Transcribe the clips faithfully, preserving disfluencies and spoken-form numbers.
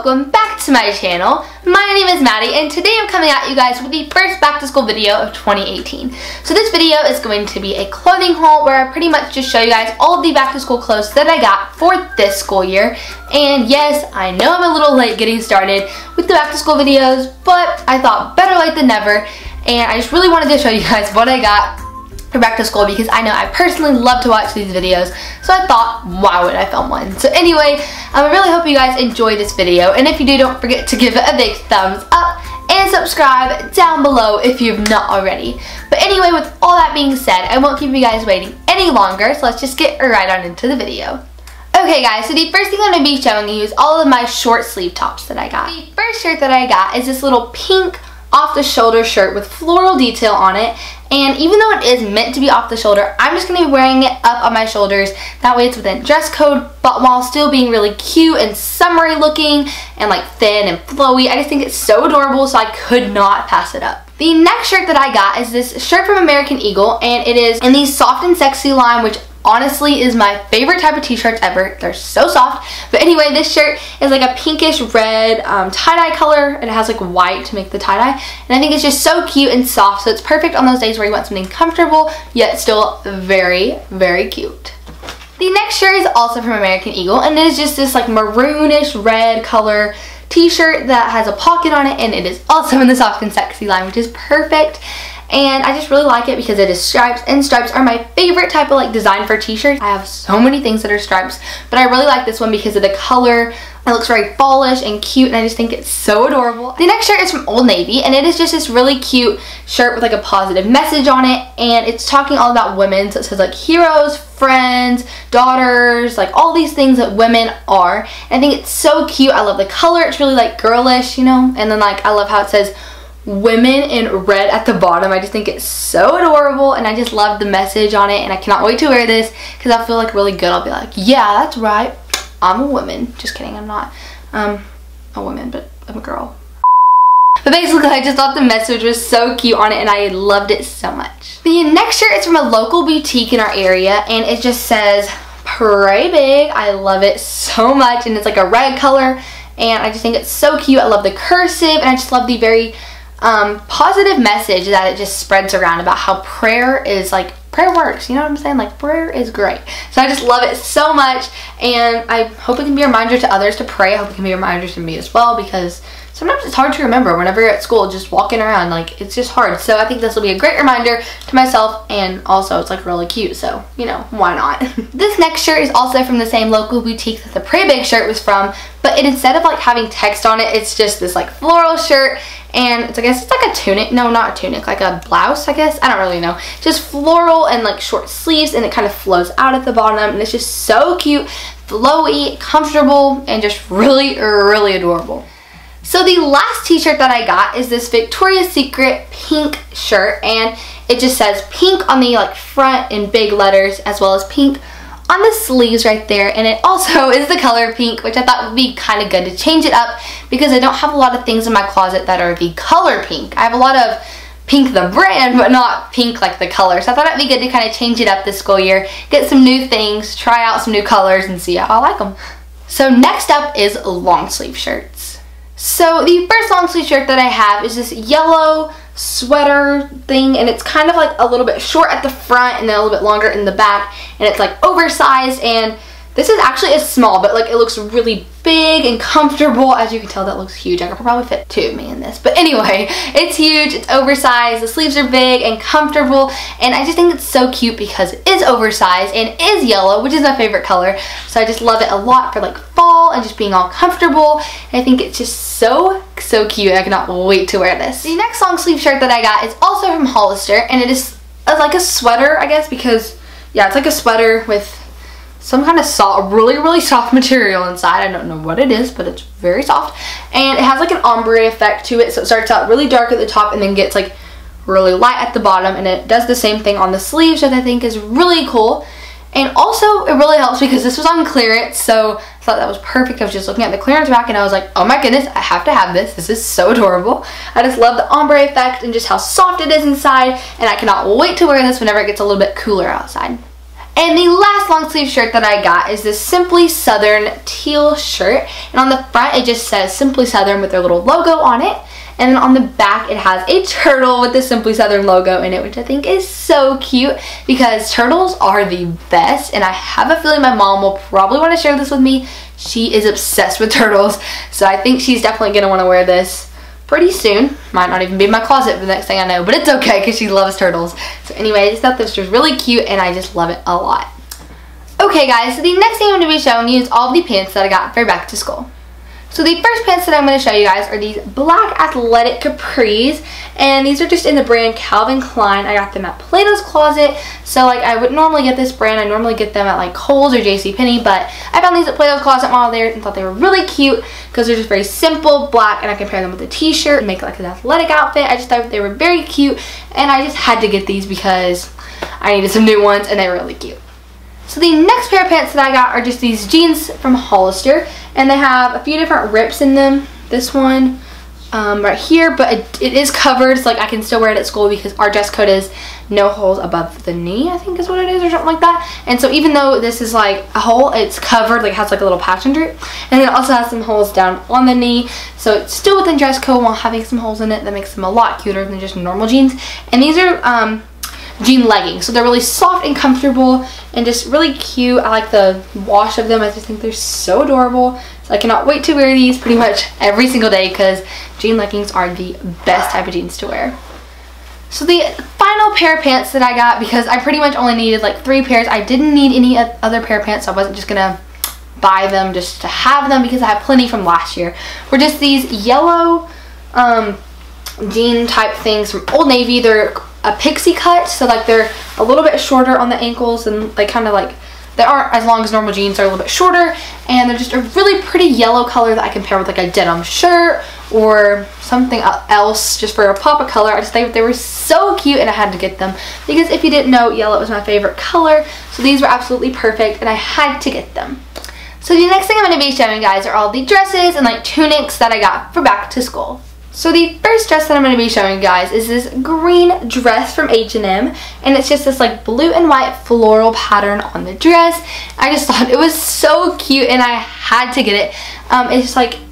welcome back to my channel. My name is Maddie and today I'm coming at you guys with the first back to school video of twenty eighteen. So this video is going to be a clothing haul where I pretty much just show you guys all of the back to school clothes that I got for this school year. And yes, I know I'm a little late getting started with the back to school videos, but I thought better late than never, and I just really wanted to show you guys what I got for back to school because I know I personally love to watch these videos, so I thought, why would I film one? So anyway, I really hope you guys enjoy this video, and if you do, don't forget to give it a big thumbs up and subscribe down below if you've not already. But anyway, with all that being said, I won't keep you guys waiting any longer, so let's just get right on into the video. Okay guys, so the first thing I'm going to be showing you is all of my short sleeve tops that I got. The first shirt that I got is this little pink off the shoulder shirt with floral detail on it, and even though it is meant to be off the shoulder, I'm just going to be wearing it up on my shoulders. That way it's within dress code, but while still being really cute and summery looking and like thin and flowy. I just think it's so adorable, so I could not pass it up. The next shirt that I got is this shirt from American Eagle, and it is in the soft and sexy line, which honestly is my favorite type of t-shirts ever. They're so soft. But anyway, this shirt is like a pinkish red um, tie-dye color, and it has like white to make the tie-dye, and I think it's just so cute and soft, so it's perfect on those days where you want something comfortable yet still very, very cute. The next shirt is also from American Eagle, and it is just this like maroonish red color t-shirt that has a pocket on it, and it is also in the soft and sexy line, which is perfect. And I just really like it because it is stripes, and stripes are my favorite type of like design for t-shirts. I have so many things that are stripes, but I really like this one because of the color. It looks very fallish and cute, and I just think it's so adorable. The next shirt is from Old Navy, and it is just this really cute shirt with like a positive message on it, and it's talking all about women. So it says like heroes, friends, daughters, like all these things that women are. And I think it's so cute. I love the color. It's really like girlish, you know, and then like I love how it says women in red at the bottom. I just think it's so adorable, and I just love the message on it, and I cannot wait to wear this because I feel like really good. I'll be like, yeah, that's right, I'm a woman. Just kidding, I'm not um, a woman, but I'm a girl. But basically, I just thought the message was so cute on it, and I loved it so much. The next shirt is from a local boutique in our area, and it just says, pray big. I love it so much, and it's like a red color, and I just think it's so cute. I love the cursive, and I just love the very Um, positive message that it just spreads around about how prayer is like, prayer works, you know what I'm saying? Like, prayer is great. So I just love it so much, and I hope it can be a reminder to others to pray. I hope it can be a reminder to me as well, because sometimes it's hard to remember whenever you're at school just walking around, like it's just hard. So I think this will be a great reminder to myself, and also it's like really cute, so you know, why not? This next shirt is also from the same local boutique that the Pray Big shirt was from, but it, instead of like having text on it, it's just this like floral shirt, and it's, I guess it's like a tunic. No, not a tunic, like a blouse, I guess. I don't really know. Just floral and like short sleeves, and it kind of flows out at the bottom, and it's just so cute, flowy, comfortable, and just really, really adorable. So the last t-shirt that I got is this Victoria's Secret pink shirt, and it just says pink on the like front in big letters, as well as pink on the sleeves right there, and it also is the color pink, which I thought would be kind of good to change it up because I don't have a lot of things in my closet that are the color pink. I have a lot of pink the brand, but not pink like the color, so I thought it'd be good to kind of change it up this school year, get some new things, try out some new colors, and see how I like them. So next up is long sleeve shirts. So the first long sleeve shirt that I have is this yellow sweater thing, and it's kind of like a little bit short at the front and then a little bit longer in the back, and it's like oversized, and this is actually a small, but like it looks really big and comfortable. As you can tell, that looks huge. I could probably fit two of me in this, but anyway, it's huge, it's oversized, the sleeves are big and comfortable, and I just think it's so cute because it is oversized and is yellow, which is my favorite color, so I just love it a lot for like fall and just being all comfortable, and I think it's just so, so cute. I cannot wait to wear this. The next long sleeve shirt that I got is also from Hollister, and it is like a sweater, I guess, because yeah, it's like a sweater with some kind of soft, really, really soft material inside. I don't know what it is, but it's very soft. And it has like an ombre effect to it, so it starts out really dark at the top and then gets like really light at the bottom, and it does the same thing on the sleeves, which I think is really cool. And also, it really helps because this was on clearance, so I thought that was perfect. I was just looking at the clearance rack, and I was like, oh my goodness, I have to have this. This is so adorable. I just love the ombre effect and just how soft it is inside, and I cannot wait to wear this whenever it gets a little bit cooler outside. And the last long sleeve shirt that I got is this Simply Southern teal shirt. And on the front it just says Simply Southern with their little logo on it. And then on the back it has a turtle with the Simply Southern logo in it, which I think is so cute because turtles are the best. And I have a feeling my mom will probably want to share this with me. She is obsessed with turtles. So I think she's definitely going to want to wear this pretty soon. Might not even be in my closet for the next thing I know, but it's okay because she loves turtles. So anyway, I just thought this was really cute and I just love it a lot. Okay guys, so the next thing I'm going to be showing you is all the pants that I got for back to school. So the first pants that I'm going to show you guys are these black athletic capris, and these are just in the brand Calvin Klein. I got them at Plato's Closet, so like I would normally get this brand. I normally get them at like Kohl's or JCPenney, but I found these at Plato's Closet while there and thought they were really cute because they're just very simple black, and I can pair them with a t-shirt and make like an athletic outfit. I just thought they were very cute, and I just had to get these because I needed some new ones and they were really cute. So the next pair of pants that I got are just these jeans from Hollister, and they have a few different rips in them. This one um, right here, but it, it is covered, so like I can still wear it at school because our dress code is no holes above the knee, I think is what it is, or something like that. And so even though this is like a hole, it's covered, like it has like a little patch under it, and it also has some holes down on the knee, so it's still within dress code while having some holes in it. That makes them a lot cuter than just normal jeans. And these are um, jean leggings, so they're really soft and comfortable and just really cute. I like the wash of them. I just think they're so adorable, so I cannot wait to wear these pretty much every single day because jean leggings are the best type of jeans to wear. So the final pair of pants that I got, because I pretty much only needed like three pairs, I didn't need any other pair of pants, so I wasn't just gonna buy them just to have them because I have plenty from last year, were just these yellow um, jean type things from Old Navy. They're a pixie cut, so like they're a little bit shorter on the ankles, and they kind of like, they aren't as long as normal jeans, they're a little bit shorter, and they're just a really pretty yellow color that I can pair with like a denim shirt or something else just for a pop of color. I just think they were so cute and I had to get them because if you didn't know, yellow was my favorite color, so these were absolutely perfect and I had to get them. So the next thing I'm going to be showing you guys are all the dresses and like tunics that I got for back to school. So the first dress that I'm going to be showing you guys is this green dress from H and M, and it's just this like blue and white floral pattern on the dress. I just thought it was so cute and I had to get it. Um, it's just like,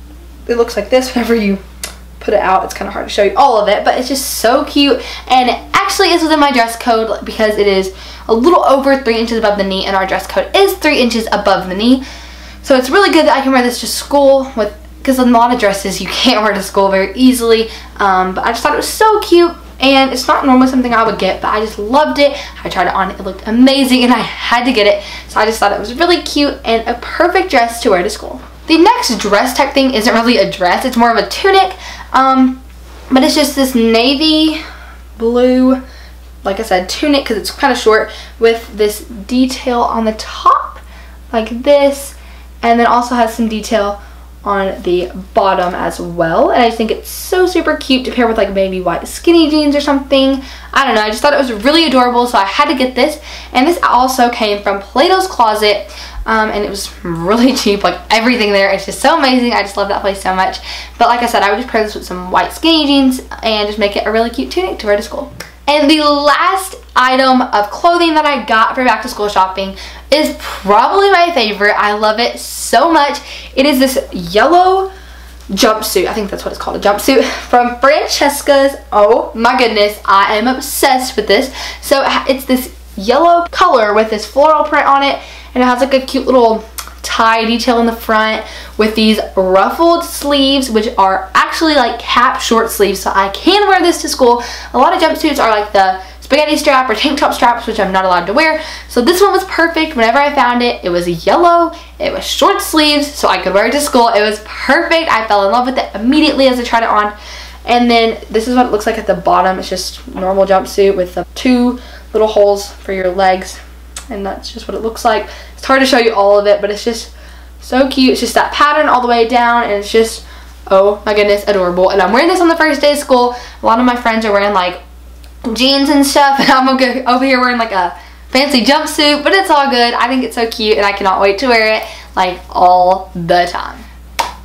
it looks like this whenever you put it out. It's kind of hard to show you all of it, but it's just so cute, and it actually is within my dress code because it is a little over three inches above the knee, and our dress code is three inches above the knee. So it's really good that I can wear this to school with, because a lot of dresses you can't wear to school very easily, um, but I just thought it was so cute, and it's not normally something I would get, but I just loved it. I tried it on, it looked amazing, and I had to get it, so I just thought it was really cute and a perfect dress to wear to school. The next dress type thing isn't really a dress, it's more of a tunic, um, but it's just this navy blue, like I said, tunic, because it's kind of short, with this detail on the top, like this, and then also has some detail on the bottom as well, and I just think it's so super cute to pair with like maybe white skinny jeans or something. I don't know, I just thought it was really adorable, so I had to get this. And this also came from Plato's Closet, um, and it was really cheap, like everything there. It's just so amazing. I just love that place so much. But like I said, I would just pair this with some white skinny jeans and just make it a really cute tunic to wear to school. And the last item of clothing that I got for back to school shopping is probably my favorite. I love it so much. It is this yellow jumpsuit. I think that's what it's called, a jumpsuit from Francesca's. Oh my goodness, I am obsessed with this. So it's this yellow color with this floral print on it, and it has like a cute little tie detail in the front with these ruffled sleeves, which are actually like cap short sleeves, so I can wear this to school. A lot of jumpsuits are like the spaghetti strap or tank top straps, which I'm not allowed to wear, so this one was perfect. Whenever I found it, it was yellow, it was short sleeves, so I could wear it to school. It was perfect. I fell in love with it immediately as I tried it on. And then this is what it looks like at the bottom. It's just normal jumpsuit with the two little holes for your legs, and that's just what it looks like. It's hard to show you all of it, but it's just so cute. It's just that pattern all the way down, and it's just, oh my goodness, adorable. And I'm wearing this on the first day of school. A lot of my friends are wearing like jeans and stuff, and I'm over here wearing like a fancy jumpsuit, but it's all good. I think it's so cute, and I cannot wait to wear it like all the time.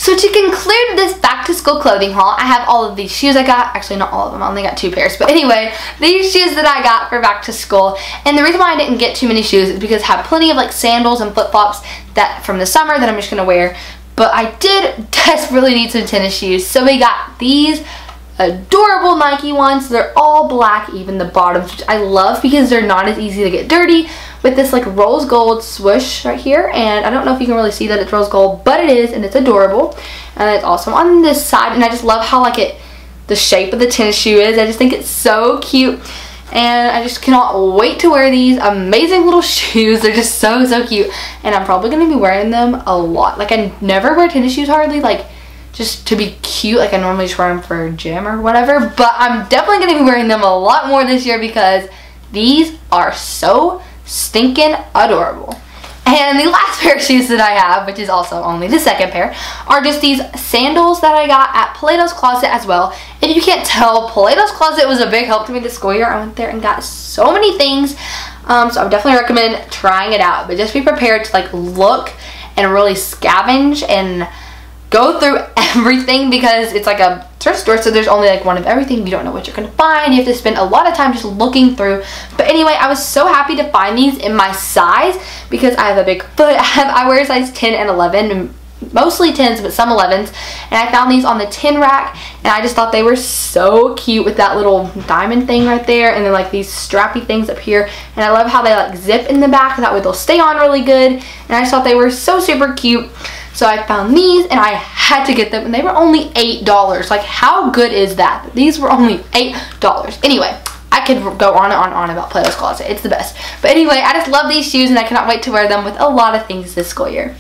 So to conclude this back to school clothing haul, I have all of these shoes I got. Actually, not all of them. I only got two pairs. But anyway, these shoes that I got for back to school. And the reason why I didn't get too many shoes is because I have plenty of like sandals and flip-flops that from the summer that I'm just going to wear. But I did desperately need some tennis shoes. So we got these adorable Nike ones. They're all black, even the bottoms, which I love because they're not as easy to get dirty, with this like rose gold swoosh right here. And I don't know if you can really see that it's rose gold, but it is, and it's adorable. And it's also on this side, and I just love how like it the shape of the tennis shoe is. I just think it's so cute, and I just cannot wait to wear these amazing little shoes. They're just so so cute, and I'm probably going to be wearing them a lot. Like, I never wear tennis shoes hardly, like just to be cute. Like, I normally just wear them for gym or whatever, but I'm definitely going to be wearing them a lot more this year because these are so stinking adorable. And the last pair of shoes that I have, which is also only the second pair, are just these sandals that I got at Plato's Closet as well. If you can't tell, Plato's Closet was a big help to me this school year. I went there and got so many things, um, so I would definitely recommend trying it out. But just be prepared to like look and really scavenge and go through everything, because it's like a thrift store, so there's only like one of everything. You don't know what you're gonna find. You have to spend a lot of time just looking through. But anyway, I was so happy to find these in my size because I have a big foot. I, have, I wear size ten and eleven, and mostly tens, but some elevens. And I found these on the ten rack, and I just thought they were so cute with that little diamond thing right there, and then like these strappy things up here. And I love how they like zip in the back, that way they'll stay on really good. And I just thought they were so super cute. So I found these, and I had to get them, and they were only eight dollars. Like, how good is that? These were only eight dollars. Anyway, I could go on and on and on about Plato's Closet. It's the best. But anyway, I just love these shoes, and I cannot wait to wear them with a lot of things this school year.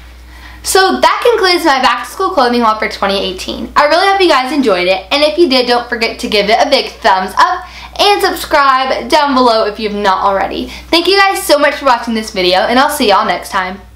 So that concludes my back to school clothing haul for twenty eighteen. I really hope you guys enjoyed it, and if you did, don't forget to give it a big thumbs up and subscribe down below if you have not already. Thank you guys so much for watching this video, and I'll see y'all next time.